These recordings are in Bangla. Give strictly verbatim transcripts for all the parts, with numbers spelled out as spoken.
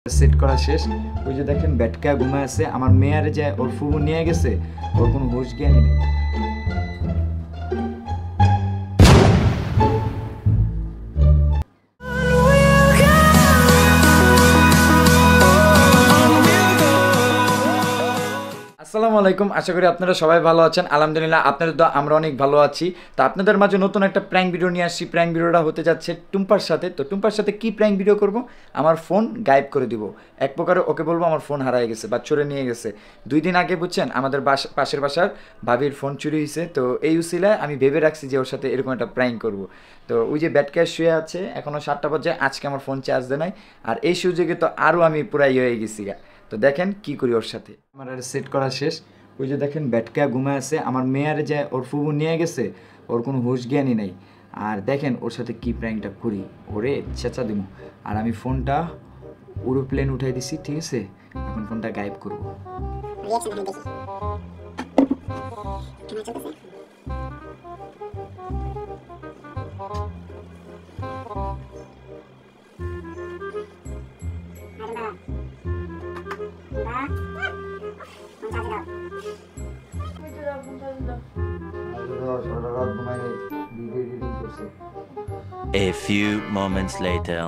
সেট করা শেষ। ওই যে দেখেন ব্যাটকা ঘুমায় আছে, আমার মেয়ারে যায় ওর ফুবু নিয়ে গেছে, ওর কোনো হুঁশ জ্ঞানই নেই। আসসালামু আলাইকুম, আশা করি আপনারা সবাই ভালো আছেন। আলহামদুলিল্লাহ আপনাদের তো আমরা অনেক ভালো আছি। তো আপনাদের মাঝে নতুন একটা প্র্যাঙ্ক ভিডিও নিয়ে আসছি। প্র্যাঙ্ক ভিডিওটা হতে যাচ্ছে টুম্পার সাথে। তো টুম্পার সাথে কি প্র্যাঙ্ক ভিডিও করব, আমার ফোন গায়েব করে দিব। এক প্রকারে ওকে বলবো আমার ফোন হারায় গেছে বা চোরে নিয়ে গেছে। দুই দিন আগে বুঝছেন আমাদের বাস পাশের বাসার ভাবির ফোন চুরি হয়েছে। তো এই উসিলায় আমি ভেবে রাখছি যে ওর সাথে এরকম একটা প্র্যাঙ্ক করব। তো ওই যে ব্যাট ক্যাশ শুয়ে আছে, এখনও সাতটা বাজে, আজকে আমার ফোন চার্জ দেয় নাই। আর এই সুযোগে তো আরও আমি পুরাই হয়ে গেছি গা। তো দেখেন কি করি ওর সাথে। আমার আর সেট করা শেষ। ওই যে দেখেন ব্যাটকা ঘুমায় আছে, আমার মেয়ারে যায় ওর ফুবু নিয়ে গেছে, ওর কোনো হুঁশ জ্ঞানই নেই। আর দেখেন ওর সাথে কি প্র্যাঙ্কটা করি, ওরে চেঁচা দিব। আর আমি ফোনটা এরোপ্লেন উঠাই দিছি, ঠিক আছে? এখন ফোনটা গায়েব করবো। A few moments later.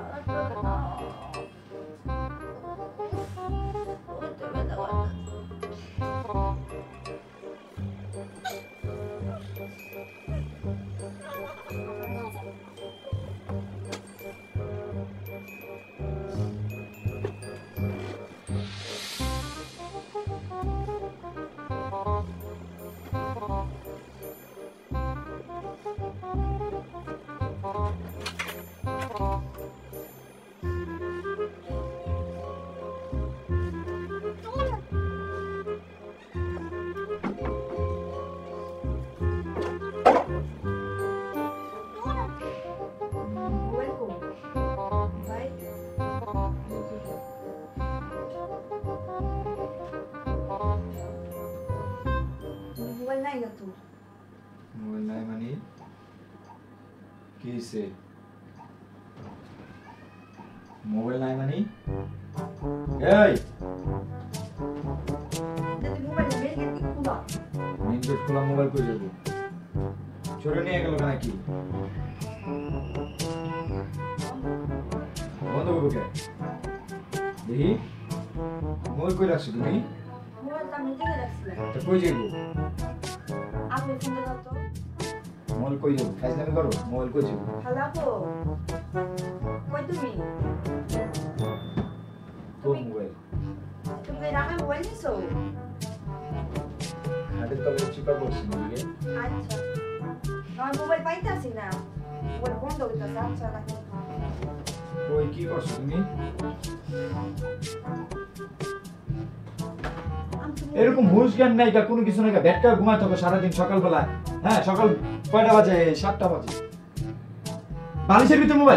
Mobile নাই মানে কি হইছে? মোবাইল নাই মানে এই মেইন গেট খোলা, মোবাইল কই যাবো? চোরে নিয়ে গেল নাকি? বন্ধ করবো কে? দেখি মোবাইল কই রাখছো তুমি? কই যাবো? মোবাইল কই যাবো? ফাইজলামি করো? মোবাইল কই যাবো? তোর মোবাইল তুমি রাখা মোবাইল নিছো? হাতে তো চিপা বসছি দিকে। আচ্ছা, নয় মোবাইল পাইতাছি না, মোবাইল বন্ধ হইতাছে। আচ্ছা রাখো। কই কি করছো তুমি? এরকম হুঁশ জ্ঞান নাই, কোনো কিছু নাই। ব্যাটকা ঘুমায় থাকো সারাদিন, সকালবেলা হ্যাঁ সকাল কয়টা বাজে? সাতটা বাজে। বালিশের ভিতরে মোবাইল?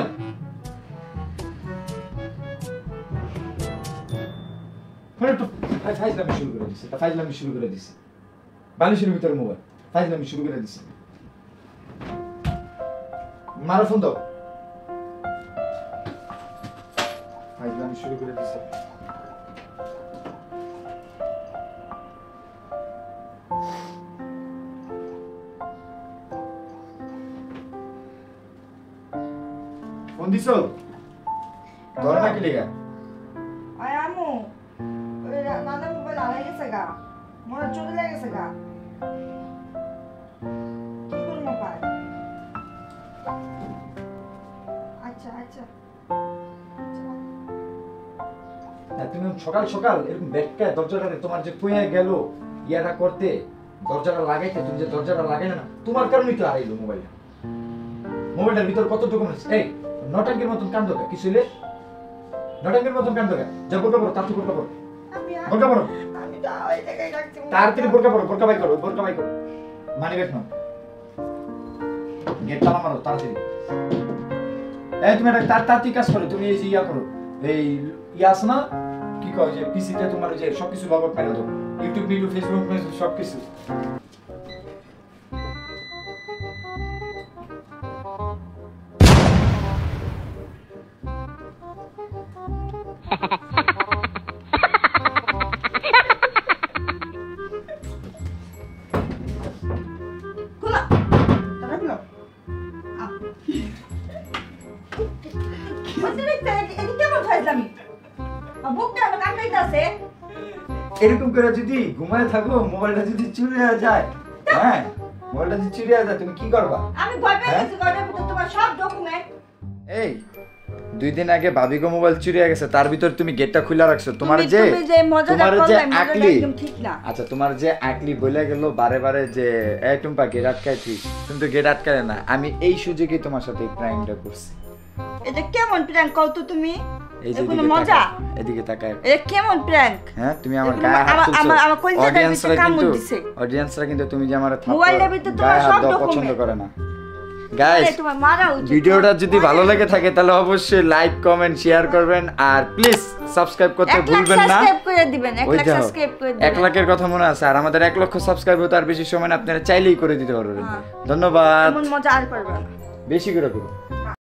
ফাইজলামি শুরু করে দিচ্ছে, ফাইজলামি শুরু করে দিচ্ছে। বালিশের ভিতরে মোবাইল, ফাইজলামি শুরু করে দিচ্ছে। মারো ফোন দাও। ফাইজলামি শুরু করে দিচ্ছে। ফোন দিছো? ধর না কি লেগা? আয় আমু, ওই নানা মোবাইল হারাই গেছে গা, মনে চলে লেগেছে গা। কি করবো পাই? আচ্ছা আচ্ছা। তুমি সকাল সকাল এরকম ব্যাটকা দরজাটা তোমার যে কইয়া গেল ইয়াটা করতে, দরজাটা লাগাইতে, তুমি যে দরজাটা লাগাই না, তোমার কারণেই তো হারাইলো মোবাইলটা। মোবাইলটার ভিতর কত ডকুমেন্টস। এই নটাঙ্গের মতন কান্দ কা? কি ছিলে নটাঙ্গের মতন কান্দ কা? যা বোরকা পরো, তাতে বোরকা পরো, আমি বোরকা পরো, আমি তো ওই জায়গায় রাখছি। তাড়াতাড়ি বোরকা পরো, বোরকা বাই করো, বোরকা বাই করো। মানি ব্যাগ নাও, গেট তালা মারো তাড়াতাড়ি। এই তুমি একটা তাড়াতাড়ি কাজ করো। তুমি এই যে ইয়া করো, এই ইয়া আছে না, কি কয় যে পিসিতে তোমার যে সবকিছু লগ আউট মেরে দাও, ইউটিউব ভিডিও, ফেসবুক মেসেজ সবকিছু। Ha ha ha. বুকটা আমার কামড়াইতাছে। এরকম করে যদি ঘুমায় থাকো, মোবাইলটা যদি চুরি হয়ে যায়, হ্যাঁ মোবাইলটা যদি চুরি হয়ে যায় তুমি কি করবা? আমি ভয় পেয়ে হ্যাঁ? গেছি, ঘরের ভিতর তোমার সব ডকুমেন্ট। এই দুই দিন আগে ভাবিগো মোবাইল চুরি হয়ে গেছে, তার ভিতর তুমি গেটটা খুলে রাখছো। তোমার তুমি- যে তুমি যে মজাটা তোমার যে করলে, মজাটা আকলি, একদম ঠিক না। আচ্ছা তোমার যে আকলি বলে গেল বারে বারে যে এই টুম্পা গেট আটকাইছি, তুমি তো গেট আটকালে না। আমি এই সুযোগে তোমার সাথে এই প্র্যাঙ্কটা করছি। এটা কেমন প্র্যাঙ্ক কও তো তুমি? এই যে এগুলো এদিকে মজা। তাকাও, এদিকে তাকায়। এটা কেমন প্র্যাঙ্ক? হ্যাঁ তুমি আমার এগুলো গায়ে হাত আমার- তুলছো। আমার- আমার কলিজাটার ভিতরে অডিয়েন্সরা কামড় কিন্তু দিছে। অডিয়েন্সরা কিন্তু তুমি যে আমার মোবাইলের ভিতরে তোমার গায়ে হাত সব দেওয়া document। পছন্দ করে না। গাইস আরে তোমার মারা উচিত। ভিডিওটা যদি মারা ভালো উচিত। লেগে থাকে তাহলে অবশ্যই লাইক কমেন্ট শেয়ার করবেন আর প্লিজ সাবস্ক্রাইব করতে এক লাখ ভুলবেন না। সাবস্ক্রাইব করে দিবেন, এক ওই লাখ দেখো, সাবস্ক্রাইব করে এক দিবেন। লাখের কথা মনে আছে, আর আমাদের এক লক্ষ সাবস্ক্রাইব হতে আর বেশি সময় না, আপনারা চাইলেই করে দিতে পারবেন। হ্যাঁ। ধন্যবাদ, এমন মজা আর করবে না। বেশি করে করুন।